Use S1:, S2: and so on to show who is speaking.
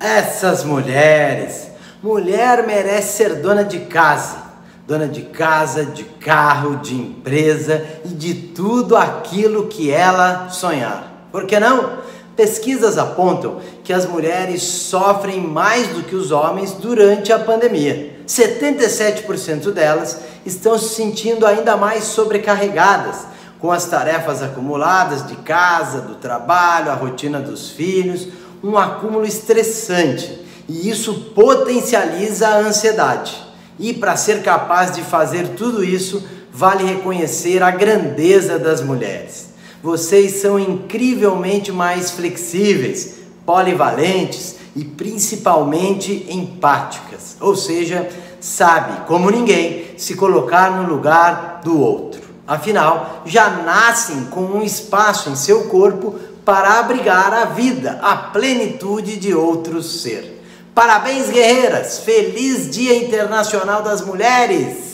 S1: Essas mulheres. Mulher merece ser dona de casa, de carro, de empresa e de tudo aquilo que ela sonhar. Por que não? Pesquisas apontam que as mulheres sofrem mais do que os homens durante a pandemia. 77% delas estão se sentindo ainda mais sobrecarregadas com as tarefas acumuladas de casa, do trabalho, a rotina dos filhos, um acúmulo estressante, e isso potencializa a ansiedade. E para ser capaz de fazer tudo isso, vale reconhecer a grandeza das mulheres. Vocês são incrivelmente mais flexíveis, polivalentes e principalmente empáticas, ou seja, sabe como ninguém se colocar no lugar do outro. Afinal, já nascem com um espaço em seu corpo para abrigar a vida, a plenitude de outro ser. Parabéns, guerreiras! Feliz Dia Internacional das Mulheres!